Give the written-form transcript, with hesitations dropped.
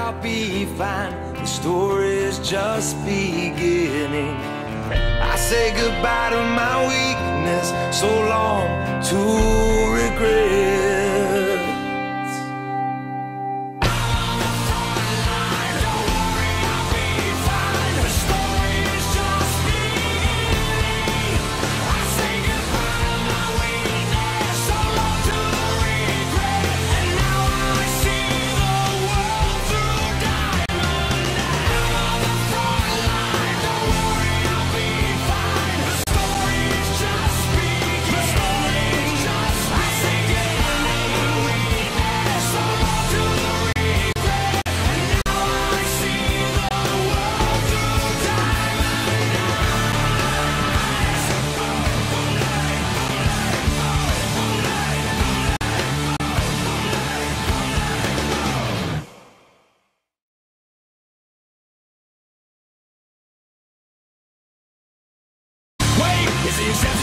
I'll be fine. The story's just beginning. I say goodbye to my weakness, so long to regrets. Don't worry, I'll be fine. The story's just beginning. I say goodbye to my weakness, so long to regret. And now I see the world through diamond. Out on the front line. Don't worry, I'll be fine. The story's just beginning. I say goodbye to my weakness, so long to regret. And now I see the world through diamond eyes. Wait, is the exception